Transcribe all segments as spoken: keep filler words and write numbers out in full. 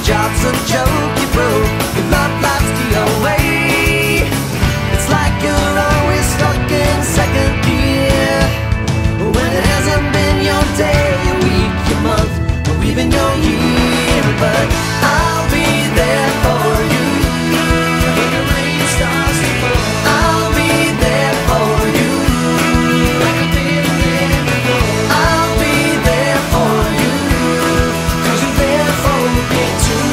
Your job's a joke, you broke. Your love life's the away. It's like you're always stuck in second gear, when it hasn't been your day, your week, your month, or even your year. But I'll be there for you when the rain starts to fall. I'll be there for you like I've been there before. I'll be there for you, 'cause you're there for me too.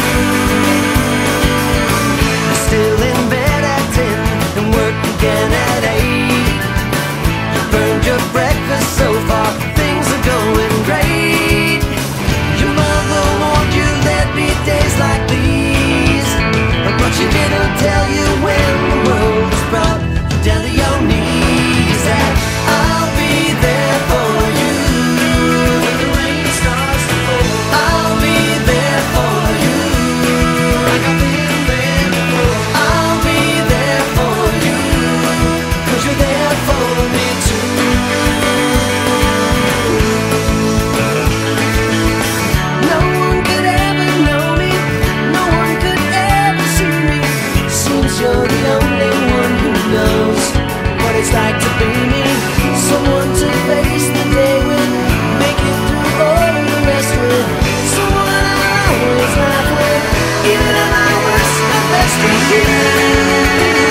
You're still in bed at ten and work again at eight. You burned your breakfast so far, things are going great. Your mother warned you there'd be days like these, but she didn't tell you when the world was brought you down to your knees. That I'll be there for you when the rain starts to fall. I'll be there for you like I've been there before. I'll be there for you, 'cause you're there for me too. No one could ever know me, no one could ever see me. Seems you're the only one who knows what it's like to be me. Someone to face the day with, make it through all the rest with. Someone I always laugh with, even at my worst, my best with you.